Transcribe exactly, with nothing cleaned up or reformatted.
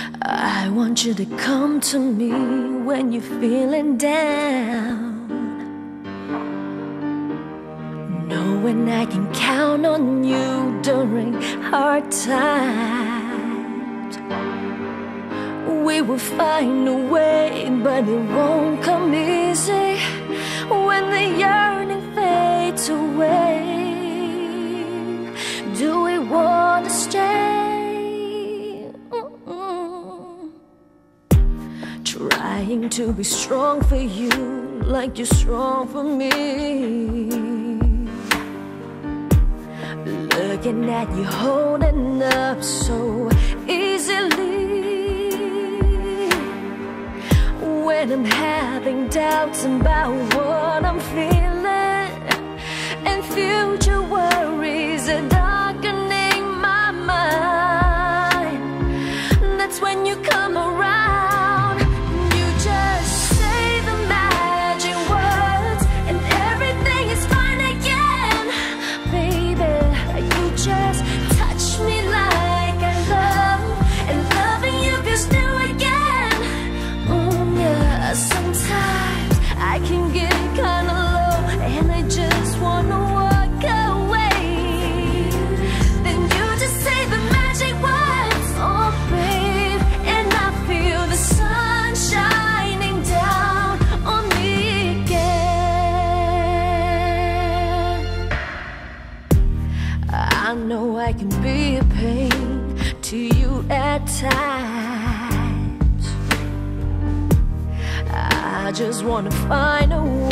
I want you to come to me when you're feeling down, knowing I can count on you during hard times. We will find a way, but it won't come easy when the yearning fades away. Do we want to stay? Mm-mm. Trying to be strong for you like you're strong for me, looking at you holding up so easily. When I'm having doubts about what I'm feeling, and future worries are darkening my mind, that's when you come around. You just say the magic words and everything is fine again. Baby, you just touch me like I love, and loving you feels new again. Mm, yeah, sometimes I can get kinda low and I just wanna walk away. Then you just say the magic words, oh babe, and I feel the sun shining down on me again. I know I can be a pain to you at times. I just wanna find a way